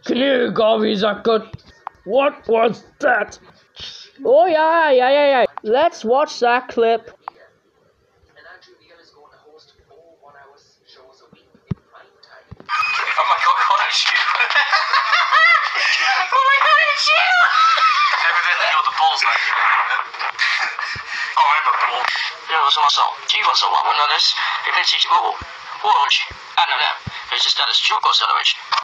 Clear is a good. What was that? Oh yeah. Let's watch that clip. Oh my god, Connor, it's you! Oh my god, it's you! Evidently you're the balls like I'm a ball. 任何双手击发手网 Windows 可以记住我 Watch 按了亮，可以是 status 出口 acceleration